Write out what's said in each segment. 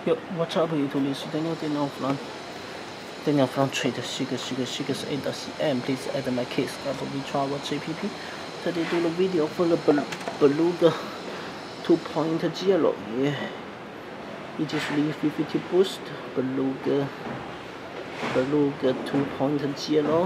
Yo, what's up YouTube? It's Daniel from Trade Seekers 8.cm. Please add my case we travel JPP. Today do the video for the Beluga 2.0. Yeah, it is really 350 boost Beluga 2.0.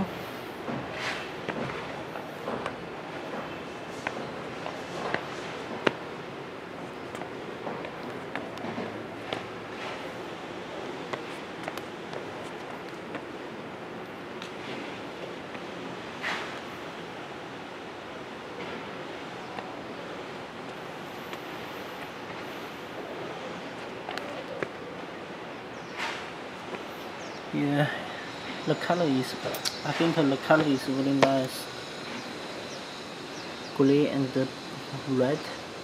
Yeah, the color is, I think the color is really nice, gray and red.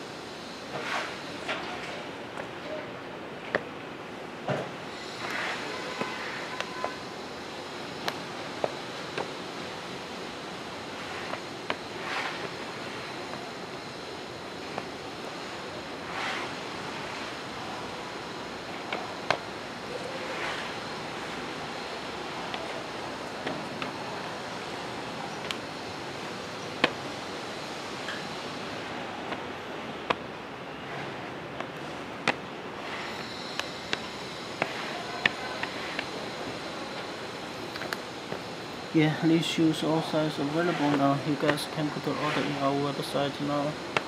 Yeah, these shoes all sizes available now. You guys can put the order in our website now.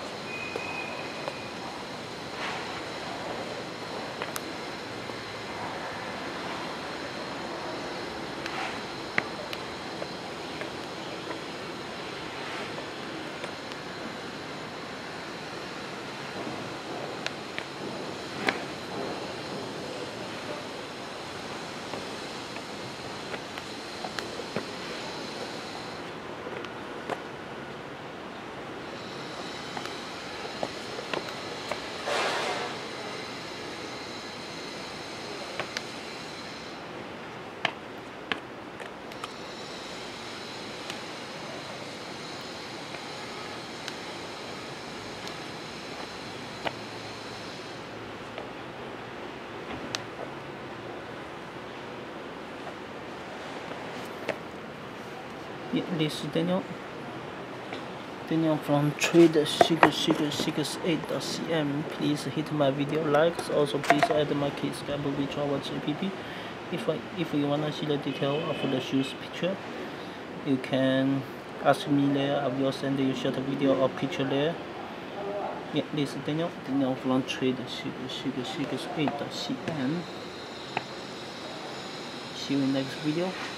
Yeah, this is Daniel from Trade Seekers 8.cm. Please hit my video likes. Also please add my kids we travel JPP. If you wanna see the detail of the shoes picture, you can ask me there. I will send you short video or picture there. Yeah, this is Daniel from Trade Seekers 8.cm. See you in next video.